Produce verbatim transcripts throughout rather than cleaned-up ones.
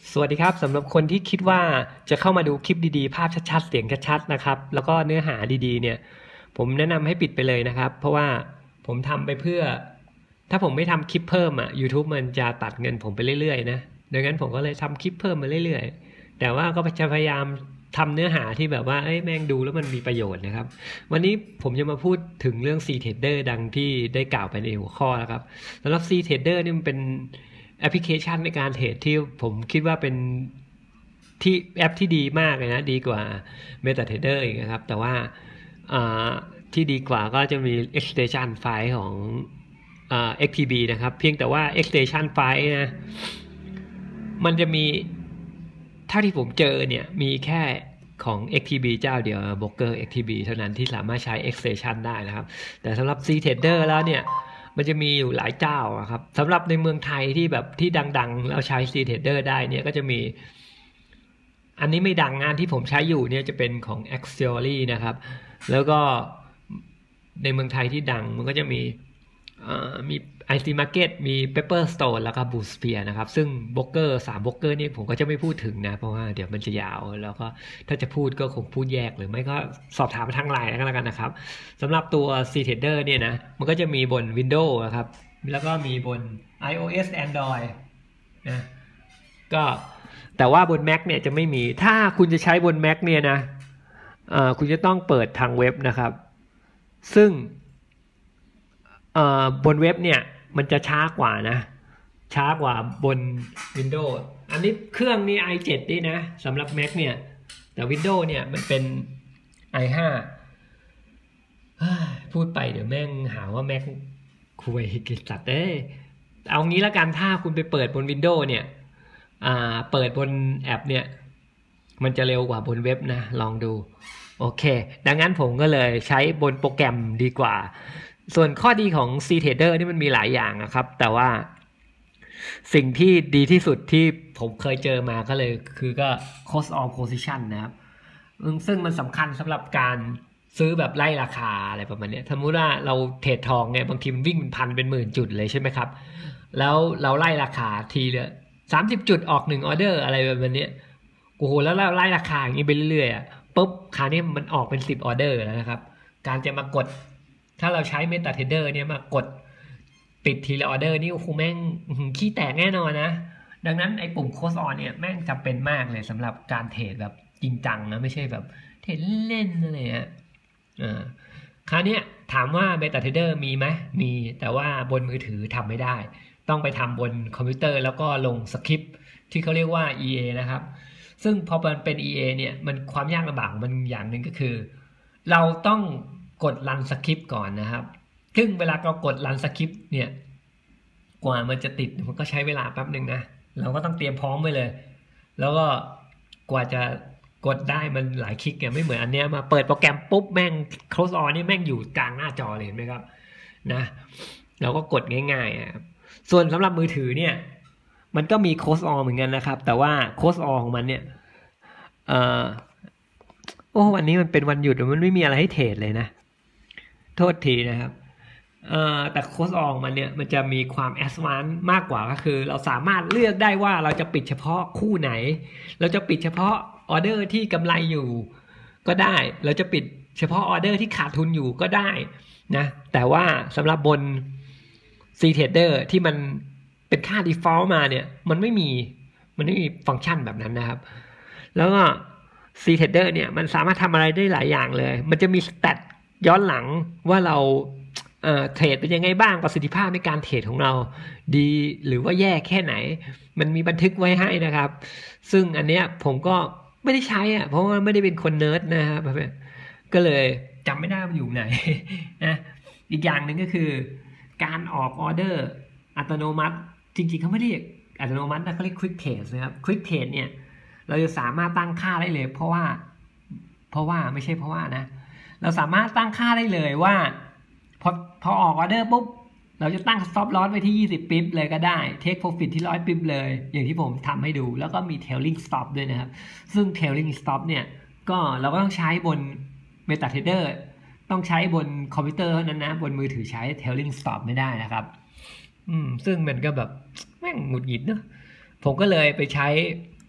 สวัสดีครับสำหรับคนที่คิดว่าจะเข้ามาดูคลิปดีๆภาพชัดๆเสียงชัดๆนะครับแล้วก็เนื้อหาดีๆเนี่ยผมแนะนำให้ปิดไปเลยนะครับเพราะว่าผมทำไปเพื่อถ้าผมไม่ทำคลิปเพิ่มอ่ะ YouTube มันจะตัดเงินผมไปเรื่อยๆนะดังนั้นผมก็เลยทำคลิปเพิ่มมาเรื่อยๆแต่ว่าก็จะพยายามทำเนื้อหาที่แบบว่าเอ้ยแม่งดูแล้วมันมีประโยชน์นะครับวันนี้ผมจะมาพูดถึงเรื่อง C-Trader ดังที่ได้กล่าวไปในหัวข้อนะครับสำหรับ C-Trader นี่มันเป็นแอปพลิเคชันในการเทรดที่ผมคิดว่าเป็นที่แอปที่ดีมากเลยนะดีกว่า MetaTrader อีกนะครับแต่ว่าที่ดีกว่าก็จะมี extension file ของ เอ็กซ์ ที บี นะครับเพียงแต่ว่า extension file นะมันจะมีเท่าที่ผมเจอเนี่ยมีแค่ของ เอ็กซ์ ที บี เจ้าเดียว Broker เอ็กซ์ ที บี เท่านั้นที่สามารถใช้ extension ได้นะครับแต่สำหรับ C-Trader แล้วเนี่ยมันจะมีอยู่หลายเจ้าครับสำหรับในเมืองไทยที่แบบที่ดังๆแล้วใช้ C-Trader ได้เนี่ยก็จะมีอันนี้ไม่ดังงานที่ผมใช้อยู่เนี่ยจะเป็นของ Axially นะครับแล้วก็ในเมืองไทยที่ดังมันก็จะมีมี ไอ ซี Market มี Pepperstone แล้วก็ Boosphere นะครับซึ่งโบรกเกอร์สามโบรกเกอร์นี่ผมก็จะไม่พูดถึงนะเพราะว่าเดี๋ยวมันจะยาวแล้วก็ถ้าจะพูดก็คงพูดแยกหรือไม่ก็สอบถามมาทางไลน์แล้วกันนะครับสำหรับตัว C-Trader เนี่ยนะมันก็จะมีบน Windows นะครับแล้วก็มีบน iOS Android นะก็แต่ว่าบน Mac เนี่ยจะไม่มีถ้าคุณจะใช้บน Mac เนี่ยนะคุณจะต้องเปิดทางเว็บนะครับซึ่งบนเว็บเนี่ยมันจะช้ากว่านะช้ากว่าบน Windows อันนี้เครื่องนี้ ไอ เซเว่น ด้วยนะสำหรับ Mac เนี่ยแต่ Windows เนี่ยมันเป็น ไอ ไฟว์ พูดไปเดี๋ยวแม่งหาว่า Mac คุยกิจสัตว์เอ้ยเอางี้ละกันถ้าคุณไปเปิดบน Windows เนี่ยเปิดบนแอปเนี่ยมันจะเร็วกว่าบนเว็บนะลองดูโอเคดังนั้นผมก็เลยใช้บนโปรแกรมดีกว่าส่วนข้อดีของ C-Trader นี่มันมีหลายอย่างนะครับแต่ว่าสิ่งที่ดีที่สุดที่ผมเคยเจอมาก็เลยคือก็ cost of position นะครับซึ่งมันสำคัญสำหรับการซื้อแบบไล่ราคาอะไรประมาณนี้สมมติว่าเราเทรดทองเนี่ยบางทีมันวิ่งเป็นพันเป็นหมื่นจุดเลยใช่ไหมครับแล้วเราไล่ราคาทีละสามสิบจุดออกหนึ่งออเดอร์อะไรแบบนี้โอ้โหแล้วเราไล่ราคาอย่างนี้ไปเรื่อยๆอ่ะปุ๊บคราวนี้มันออกเป็นสิบออเดอร์แล้วนะครับการจะมากดถ้าเราใช้ MetaTrader เนี่ยมากดปิดทีละออเดอร์นี่โอ้โหแม่งขี้แตกแน่นอนนะดังนั้นไอ้ปุ่ม Close On เนี่ยแม่งจำเป็นมากเลยสำหรับการเทรดแบบจริงจังนะไม่ใช่แบบเทรดเล่นๆอะไรฮะอ่าคราวนี้ถามว่า MetaTrader มีไหมมีแต่ว่าบนมือถือทำไม่ได้ต้องไปทำบนคอมพิวเตอร์แล้วก็ลงสคริปต์ที่เขาเรียกว่า อี เอ นะครับซึ่งพอมันเป็น อี เอ เนี่ยมันความยากลำบากมันอย่างหนึ่งก็คือเราต้องกดรันสคริปต์ก่อนนะครับซึ่งเวลาเรากดรันสคริปต์เนี่ยกว่ามันจะติดมันก็ใช้เวลาแป๊บหนึ่งนะเราก็ต้องเตรียมพร้อมไว้เลยแล้วก็กว่าจะกดได้มันหลายคลิกเนี่ยไม่เหมือนอันเนี้ยมาเปิดโปรแกรมปุ๊บแม่ง close on นี่แม่งอยู่กลางหน้าจอเลยเห็นไหมครับนะเราก็กดง่ายๆครับส่วนสำหรับมือถือเนี่ยมันก็มี close on เหมือนกันนะครับแต่ว่า close on ของมันเนี่ยเอ่อโอ้วันนี้มันเป็นวันหยุดมันไม่มีอะไรให้เทรดเลยนะโทษทีนะครับเอ่อแต่ close on มันเนี่ยมันจะมีความ advanced มากกว่าก็คือเราสามารถเลือกได้ว่าเราจะปิดเฉพาะคู่ไหนเราจะปิดเฉพาะออเดอร์ที่กำไรอยู่ก็ได้เราจะปิดเฉพาะออเดอร์ที่ขาดทุนอยู่ก็ได้นะแต่ว่าสำหรับบน C-Trader ที่มันเป็นค่า default มาเนี่ยมันไม่มีมันไม่มีฟังก์ชันแบบนั้นนะครับแล้วก็ C-Trader เนี่ยมันสามารถทำอะไรได้หลายอย่างเลยมันจะมีสแตทย้อนหลังว่าเราเอ่อเทรดเป็นยังไงบ้างประสิทธิภาพในการเทรดของเราดีหรือว่าแย่แค่ไหนมันมีบันทึกไว้ให้นะครับซึ่งอันเนี้ยผมก็ไม่ได้ใช้อ่ะเพราะว่าไม่ได้เป็นคนเนิร์ดนะครับก็เลยจำไม่ได้มันอยู่ไหนนะอีกอย่างหนึ่งก็คือการออกออเดอร์อัตโนมัติจริงๆเขาไม่ได้อัตโนมัตินะเขาเรียก Quick Trade นะครับ Quick Trade เนี่ยเราจะสามารถตั้งค่าได้เลยเพราะว่าเพราะว่าไม่ใช่เพราะว่านะเราสามารถตั้งค่าได้เลยว่าพอพอออกออเดอร์ปุ๊บเราจะตั้ง stop loss ไว้ที่ยี่สิบปิ๊บเลยก็ได้ take profit ที่หนึ่งร้อยปิ๊บเลยอย่างที่ผมทำให้ดูแล้วก็มี trailing stop ด้วยนะครับซึ่ง trailing stop เนี่ยก็เราก็ต้องใช้บน MetaTrader ต้องใช้บนคอมพิวเตอร์นั้นนะบนมือถือใช้ trailing stop ไม่ได้นะครับอืมซึ่งมันก็แบบแม่งหงุดหงิดเนอะผมก็เลยไปใช้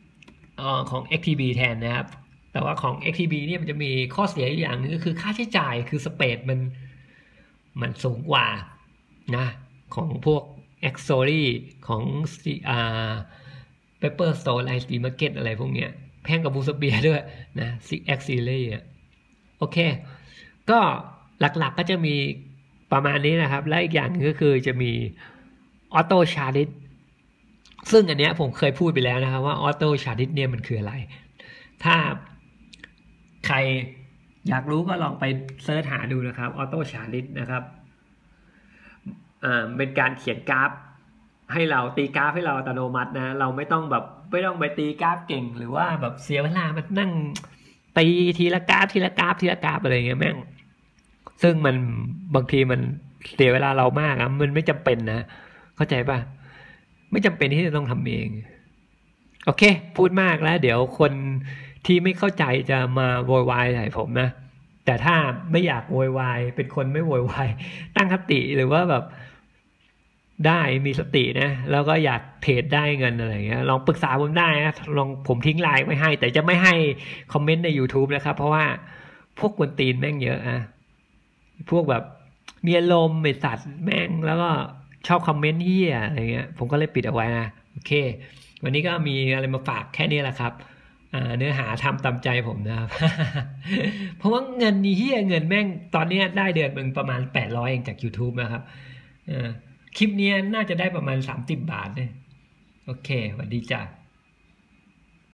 ออของ เอ็กซ์ ที บี แทนนะครับแต่ว่าของ เอ็กซ์ ที บี เนี่ยมันจะมีข้อเสียอยู่อย่างนึงก็คือค่าใช้จ่ายคือสเปซมันมันสูงกว่านะของพวก Axory ของอ่า Pepperstone Ice Cream Market อะไรพวกเนี้ยแพงกับบูสเปียด้วยนะ X Series อ่ะโอเคก็หลักๆก็จะมีประมาณนี้นะครับและอีกอย่างนึงก็คือจะมี Auto Charge ซึ่งอันเนี้ยผมเคยพูดไปแล้วนะครับว่า Auto Charge เนี่ยมันคืออะไรถ้าใครอยากรู้ก็ลองไปเสิร์ชหาดูนะครับ Auto Charge นะครับอ่าเป็นการเขียนกราฟให้เราตีกราฟให้เราอัตโนมัตินะเราไม่ต้องแบบไม่ต้องไปตีกราฟเก่งหรือว่าแบบเสียเวลามานั่งตีทีละกราฟทีละกราฟทีละกราฟอะไรเงี้ยแม่งซึ่งมันบางทีมันเสียเวลาเรามากอะมันไม่จำเป็นนะเข้าใจป่ะไม่จำเป็นที่จะต้องทำเองโอเคพูดมากแล้วเดี๋ยวคนที่ไม่เข้าใจจะมาโวยวายใส่ผมนะแต่ถ้าไม่อยากโวยวายเป็นคนไม่โวยวายตั้งคติหรือว่าแบบได้มีสตินะแล้วก็อยากเทรดได้เงินอะไรเงี้ยลองปรึกษาผมได้นะลองผมทิ้งไลน์ไว้ให้แต่จะไม่ให้คอมเมนต์ใน YouTube นะครับเพราะว่าพวกกวนตีนแม่งเยอะอะพวกแบบมีอารมณ์ไอ้สัตว์แม่งแล้วก็ชอบคอมเมนต์เหี้ยอะไรเงี้ยผมก็เลยปิดเอาไว้นะโอเควันนี้ก็มีอะไรมาฝากแค่นี้แหละครับเนื้อหาทำตามใจผมนะครับ เพราะว่าเงินนี่เหี้ยเงินแม่งตอนนี้ได้เดือนมึงประมาณแปดร้อยเองจาก YouTube นะครับคลิปนี้น่าจะได้ประมาณสามสิบบาทเลยโอเคสวัสดีจ้ะ